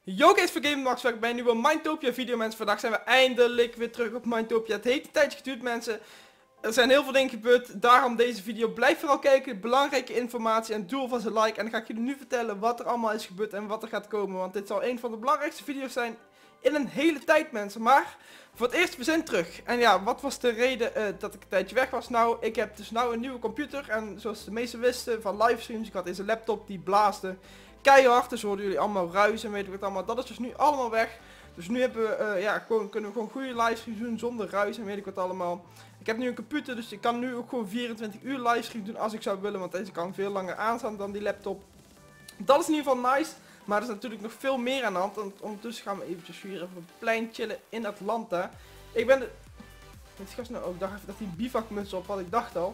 Yo guys, voor Gaming Max, welkom bij een nieuwe Mindtopia video mensen. Vandaag zijn we eindelijk weer terug op Mindtopia. Het heeft een tijdje geduurd mensen. Er zijn heel veel dingen gebeurd, daarom deze video. Blijf vooral kijken, belangrijke informatie en doe alvast een like. En dan ga ik jullie nu vertellen wat er allemaal is gebeurd en wat er gaat komen. Want dit zal een van de belangrijkste video's zijn in een hele tijd mensen. Maar voor het eerst, we zijn terug. En ja, wat was de reden dat ik een tijdje weg was? Nou, ik heb dus nou een nieuwe computer. En zoals de meesten wisten van livestreams, ik had deze laptop die blaasde keihard, dus hoorden jullie allemaal ruis en weet ik wat allemaal. Dat is dus nu allemaal weg. Dus nu hebben we, kunnen we gewoon goede livestreams doen zonder ruis en weet ik wat allemaal. Ik heb nu een computer, dus ik kan nu ook gewoon 24 uur livestream doen als ik zou willen. Want deze kan veel langer aanstaan dan die laptop. Dat is in ieder geval nice. Maar er is natuurlijk nog veel meer aan de hand. Want ondertussen gaan we eventjes hier even op het plein chillen in Atlanta. Ik ben de... Dit gast nou ook, ik dacht even dat hij een bivakmuts op had, ik dacht al.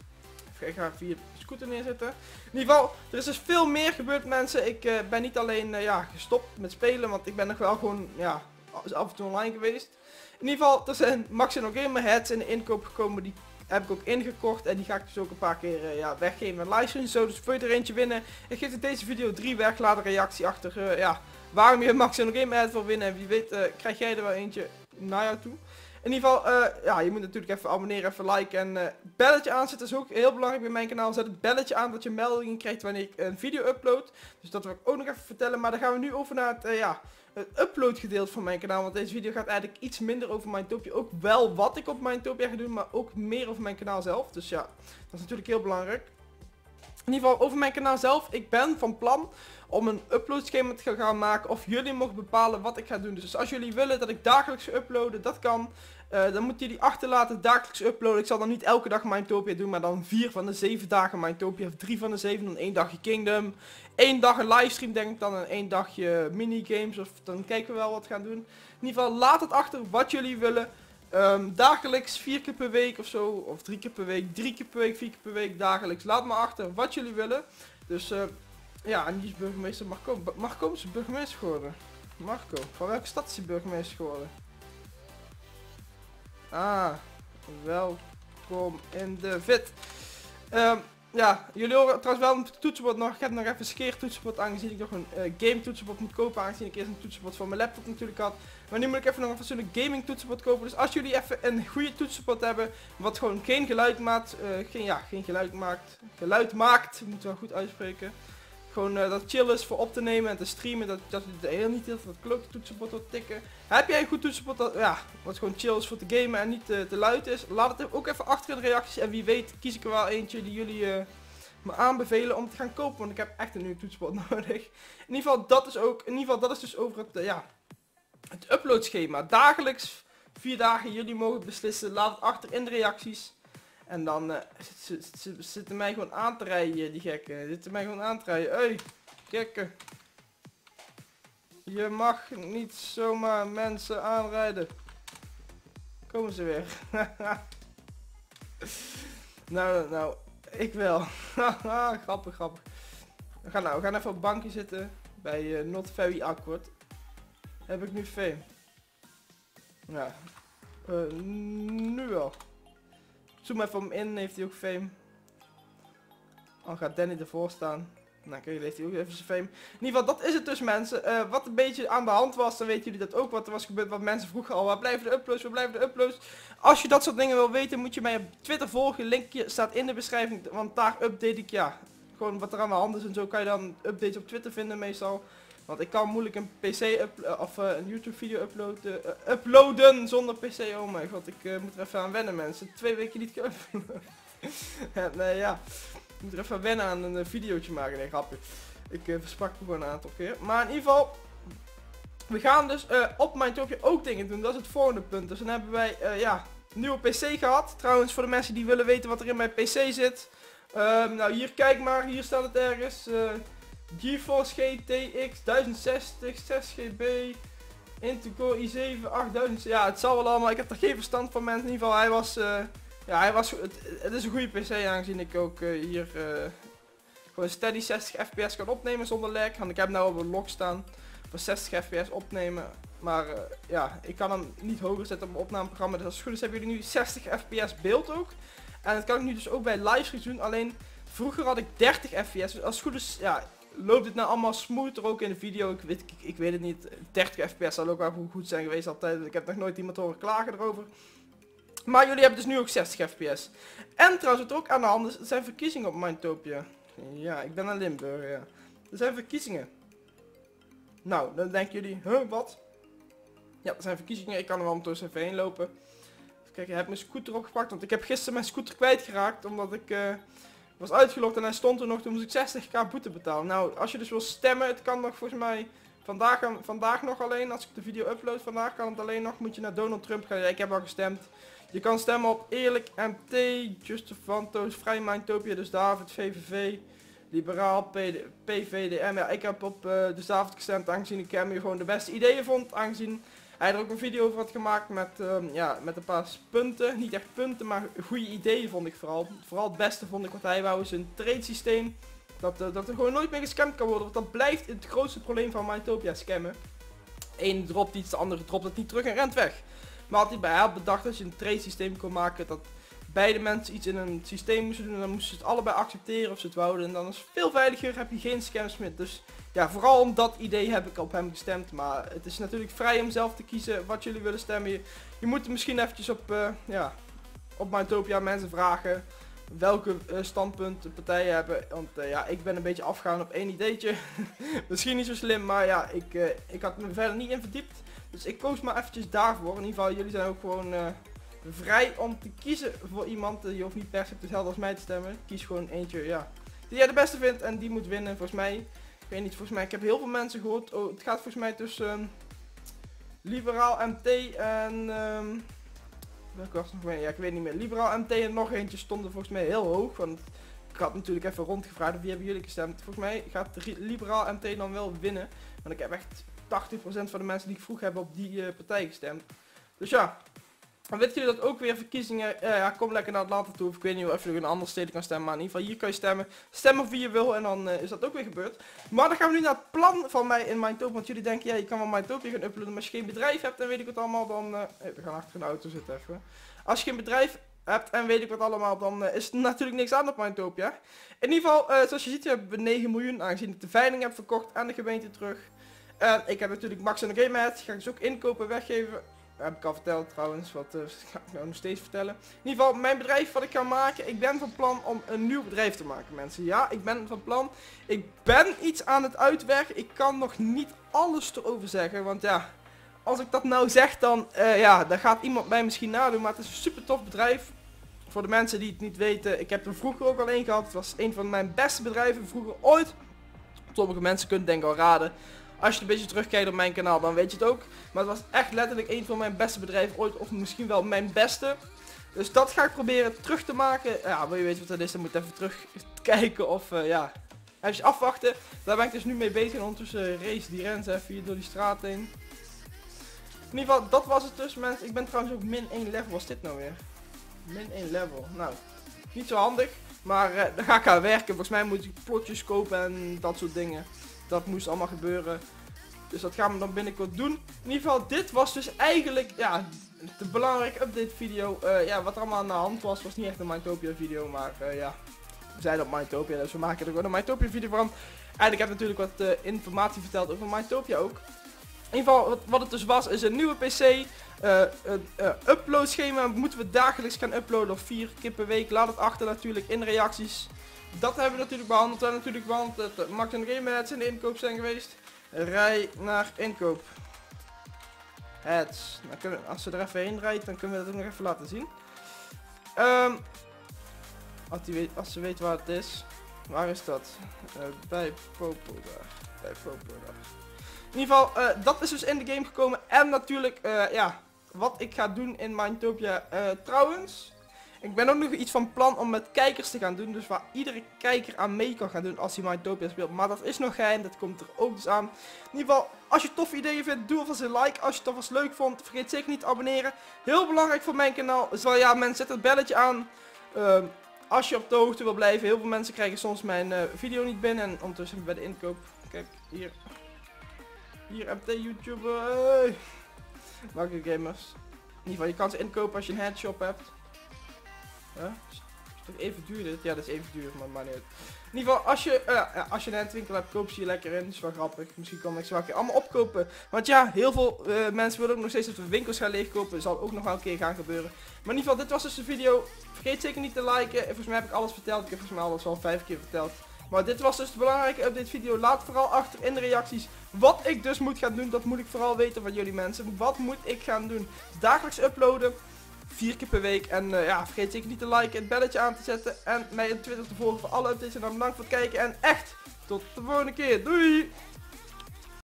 Ik ga even hier de scooter neerzetten. In ieder geval, er is dus veel meer gebeurd mensen. Ik ben niet alleen gestopt met spelen, want ik ben nog wel gewoon af en toe online geweest. In ieder geval, er zijn Max en Gamer heads in de inkoop gekomen. Die heb ik ook ingekocht en die ga ik dus ook een paar keer weggeven met livestreams. Zo, dus wil je er eentje winnen, ik geef in deze video 3 weg. Laat een reactie achter waarom je Max en Gamer head wil winnen. En wie weet krijg jij er wel eentje naar jou toe. In ieder geval, je moet natuurlijk even abonneren, even liken en belletje aanzetten is ook heel belangrijk bij mijn kanaal. Zet het belletje aan dat je meldingen krijgt wanneer ik een video upload. Dus dat wil ik ook nog even vertellen. Maar dan gaan we nu over naar het upload gedeelte van mijn kanaal. Want deze video gaat eigenlijk iets minder over Mindtopia. Ook wel wat ik op Mindtopia ga doen, maar ook meer over mijn kanaal zelf. Dus ja, dat is natuurlijk heel belangrijk. In ieder geval over mijn kanaal zelf. Ik ben van plan om een uploadschema te gaan maken. Of jullie mogen bepalen wat ik ga doen. Dus als jullie willen dat ik dagelijks ga uploaden, dat kan. Dan moeten jullie achterlaten dagelijks uploaden. Ik zal dan niet elke dag Mindtopia doen, maar dan 4 van de 7 dagen Mindtopia. Of 3 van de 7, dan 1 dagje Kingdom. 1 dag een livestream denk ik dan en 1 dagje minigames. Of dan kijken we wel wat we gaan doen. In ieder geval laat het achter wat jullie willen. Dagelijks 4 keer per week of zo. Of 3 keer per week, 3 keer per week, 4 keer per week dagelijks. Laat maar achter wat jullie willen. Dus en die is burgemeester Marco. Marco is burgemeester geworden. Marco, van welke stad is hij burgemeester geworden? Ah, welkom in de vid. Jullie horen trouwens wel een toetsenbord nog. Ik heb nog even een skeer toetsenbord aangezien ik nog een game toetsenbord moet kopen. Aangezien ik eerst een toetsenbord voor mijn laptop natuurlijk had. Maar nu moet ik even nog een fatsoenlijk gaming toetsenbord kopen. Dus als jullie even een goede toetsenbord hebben, wat gewoon geen geluid maakt, geluid maakt, moet wel goed uitspreken. Gewoon dat chill is voor op te nemen en te streamen, dat je heel niet dat klote toetsenbord wilt tikken. Heb jij een goed toetsenbord dat wat gewoon chill is voor te gamen en niet te luid is? Laat het ook even achter in de reacties en wie weet kies ik er wel eentje die jullie me aanbevelen om te gaan kopen, want ik heb echt een nieuw toetsenbord nodig. In ieder geval dat is dus over het uploadschema. Dagelijks 4 dagen, jullie mogen beslissen, laat het achter in de reacties. En dan zitten mij gewoon aan te rijden, die gekken. Zitten mij gewoon aan te rijden. Hey, gekken. Je mag niet zomaar mensen aanrijden. Komen ze weer. nou, ik wel. Grappig. We gaan even op het bankje zitten bij Not Very Awkward. Heb ik nu fame? Ja, nu wel. Zoom even om in, heeft hij ook fame. Dan gaat Danny ervoor staan. Nou kijk, heeft hij ook even zijn fame. In ieder geval, dat is het dus mensen. Wat een beetje aan de hand was, dan weten jullie dat ook. Wat er was gebeurd, wat mensen vroegen al, waar blijven de uploads, Als je dat soort dingen wil weten, moet je mij op Twitter volgen. Linkje staat in de beschrijving, want daar update ik, gewoon wat er aan de hand is en zo kan je dan updates op Twitter vinden meestal. Want ik kan moeilijk een PC of een YouTube video uploaden zonder PC. Oh mijn god, ik moet er even aan wennen mensen. 2 weken niet geüpload. Ik moet er even aan wennen aan een videootje maken. Nee, grapje. Ik versprak me gewoon een aantal keer. Maar in ieder geval, we gaan dus op Mindtopia ook dingen doen. Dat is het volgende punt. Dus dan hebben wij een nieuwe PC gehad. Trouwens, voor de mensen die willen weten wat er in mijn PC zit. Nou, hier kijk maar. Hier staat het ergens. GeForce GTX 1060, 6GB, Intel Core i7 8000. Ja, het zal wel allemaal. Ik heb er geen verstand van mensen. In ieder geval, het is een goede PC aangezien ik ook hier gewoon steady 60 fps kan opnemen zonder lag. Want ik heb nou op een log staan voor 60 fps opnemen. Maar ik kan hem niet hoger zetten op mijn opnameprogramma. Dus als het goed is hebben jullie nu 60 fps beeld ook. En dat kan ik nu dus ook bij livestreams doen. Alleen vroeger had ik 30 fps. Dus als het goed is, loopt dit nou allemaal smoother ook in de video? Ik weet het niet. 30 fps zal ook wel goed zijn geweest altijd. Ik heb nog nooit iemand horen klagen erover. Maar jullie hebben dus nu ook 60 fps. En trouwens wat er ook aan de hand is, er zijn verkiezingen op Mindtopia. Ja, ik ben naar Limburg, ja. Er zijn verkiezingen. Nou, dan denken jullie, huh, wat? Ja, er zijn verkiezingen. Ik kan er wel ondertussen even heen lopen. Kijk, ik heb mijn scooter opgepakt, want ik heb gisteren mijn scooter kwijtgeraakt. Omdat ik was uitgelogd en hij stond er nog, toen moest ik 60k boete betalen. Nou, als je dus wil stemmen, het kan nog volgens mij vandaag nog alleen. Als ik de video upload vandaag, kan het alleen nog. Moet je naar Donald Trump gaan. Ja, ik heb al gestemd. Je kan stemmen op Eerlijk MT, Justefanto's, Vrij Mindtopia, dus David, VVV, Liberaal, PVDM. Ja, ik heb op dus David gestemd, aangezien ik hem gewoon de beste ideeën vond. Aangezien hij er ook een video over had gemaakt met, ja, met een paar punten. Niet echt punten, maar goede ideeën vond ik vooral. Vooral het beste vond ik wat hij wou is een trade systeem. Dat er gewoon nooit meer gescamd kan worden. Want dat blijft het grootste probleem van Mindtopia, scammen. Eén dropt iets, de andere dropt het niet terug en rent weg. Maar hij had bedacht dat je een trade systeem kon maken. Dat beide mensen iets in een systeem moesten doen. En dan moesten ze het allebei accepteren of ze het wouden. En dan is het veel veiliger, heb je geen scams meer. Dus ja, vooral om dat idee heb ik op hem gestemd. Maar het is natuurlijk vrij om zelf te kiezen wat jullie willen stemmen. Je moet misschien eventjes ja, op Mindtopia mensen vragen welke standpunten partijen hebben. Want ja, ik ben een beetje afgegaan op één ideetje. Misschien niet zo slim, maar ja, ik had me verder niet in verdiept. Dus ik koos maar eventjes daarvoor. In ieder geval, jullie zijn ook gewoon vrij om te kiezen voor iemand. Je hoeft niet per se hetzelfde als mij te stemmen. Kies gewoon eentje, ja, die jij de beste vindt en die moet winnen. Volgens mij, ik weet niet, volgens mij, ik heb heel veel mensen gehoord. Oh, het gaat volgens mij tussen Liberaal MT en welke was nog meer? Ja, ik weet niet meer. Liberaal MT en nog eentje stonden volgens mij heel hoog. Want ik had natuurlijk even rondgevraagd op wie hebben jullie gestemd. Volgens mij gaat Liberaal MT dan wel winnen. Want ik heb echt 80% van de mensen die ik vroeg hebben op die partij gestemd. Dus ja, dan weten jullie dat ook weer verkiezingen. Ja, kom lekker naar Atlanta toe. Of ik weet niet of je nog in een andere steden kan stemmen. Maar in ieder geval hier kan je stemmen. Stem op wie je wil en dan is dat ook weer gebeurd. Maar dan gaan we nu naar het plan van mij in Mindtopia. Want jullie denken, ja, je kan wel Mindtopia gaan uploaden. Maar als je geen bedrijf hebt en weet ik wat allemaal, dan... we gaan achter een auto zitten even. Als je geen bedrijf hebt en weet ik wat allemaal, dan is er natuurlijk niks aan op Mindtopia. In ieder geval, zoals je ziet, hebben we 9 miljoen. Aangezien ik de veiling heb verkocht aan de gemeente terug. Ik heb natuurlijk Max en de Game Head. Ga ik dus ook inkopen weggeven. Dat heb ik al verteld trouwens. Wat ga ik nou nog steeds vertellen. In ieder geval, mijn bedrijf wat ik ga maken. Ik ben van plan om een nieuw bedrijf te maken, mensen. Ja, ik ben van plan. Ik ben iets aan het uitwerken. Ik kan nog niet alles erover zeggen. Want ja, als ik dat nou zeg, dan, ja, dan gaat iemand mij misschien nadoen. Maar het is een super tof bedrijf. Voor de mensen die het niet weten. Ik heb er vroeger ook al een gehad. Het was een van mijn beste bedrijven vroeger ooit. Sommige mensen kunnen denk ik al raden. Als je een beetje terugkijkt op mijn kanaal, dan weet je het ook. Maar het was echt letterlijk een van mijn beste bedrijven ooit. Of misschien wel mijn beste. Dus dat ga ik proberen terug te maken. Ja, wil je weten wat dat is, dan moet je even terugkijken. Of ja, even afwachten. Daar ben ik dus nu mee bezig. En ondertussen race die rens even hier door die straat heen. In ieder geval, dat was het dus, mensen. Ik ben trouwens ook min 1 level. Wat is dit nou weer? Min 1 level. Nou, niet zo handig. Maar daar ga ik aan werken. Volgens mij moet ik potjes kopen en dat soort dingen. Dat moest allemaal gebeuren. Dus dat gaan we dan binnenkort doen. In ieder geval, dit was dus eigenlijk, ja, de belangrijke update video. Ja, wat er allemaal aan de hand was niet echt een Mindtopia video. Maar ja, we zijn op Mindtopia, dus we maken er gewoon een Mindtopia video van. En ik heb natuurlijk wat informatie verteld over Mindtopia ook. In ieder geval, wat het dus was, is een nieuwe PC. Uploadschema moeten we dagelijks gaan uploaden of 4 keer per week. Laat het achter natuurlijk in de reacties. Dat hebben we natuurlijk behandeld. We hebben natuurlijk behandeld dat Max en de Game Heads in de inkoop zijn geweest. Rij naar inkoop. Heads. Dan kunnen we, als ze er even heen rijdt, dan kunnen we dat ook nog even laten zien. Als ze weet waar het is. Waar is dat? Bij Popoda. Bij Popoda. In ieder geval, dat is dus in de game gekomen. En natuurlijk, ja, wat ik ga doen in Mindtopia. Trouwens, ik ben ook nog iets van plan om met kijkers te gaan doen. Dus waar iedere kijker aan mee kan gaan doen als hij Mindtopia speelt. Maar dat is nog geheim, dat komt er ook dus aan. In ieder geval, als je toffe ideeën vindt, doe alvast een like. Als je het alvast leuk vond, vergeet zeker niet te abonneren. Heel belangrijk voor mijn kanaal. Dus wel, ja, mensen, zet het belletje aan. Als je op de hoogte wil blijven. Heel veel mensen krijgen soms mijn video niet binnen. En ondertussen bij de inkoop. Kijk, hier. Hier, MT YouTuber. Hey. Welke gamers. In ieder geval, je kan ze inkopen als je een headshop hebt. toch even duur dit? Ja, dat is even duur, maar niet uit. In ieder geval, als je een handwinkel hebt, koop ze je lekker in. Dat is wel grappig. Misschien kan ik ze wel een keer allemaal opkopen. Want ja, heel veel mensen willen ook nog steeds dat we winkels gaan leegkopen. Dat zal ook nog wel een keer gaan gebeuren. Maar in ieder geval, dit was dus de video. Vergeet zeker niet te liken. Volgens mij heb ik alles verteld. Ik heb volgens mij alles al 5 keer verteld. Maar dit was dus de belangrijke update video. Laat vooral achter in de reacties wat ik dus moet gaan doen. Dat moet ik vooral weten van jullie mensen. Wat moet ik gaan doen? Dagelijks uploaden. 4 keer per week. En ja, vergeet zeker niet te liken, het belletje aan te zetten. En mij in Twitter te volgen voor alle updates. En dan bedankt voor het kijken. En echt, tot de volgende keer. Doei!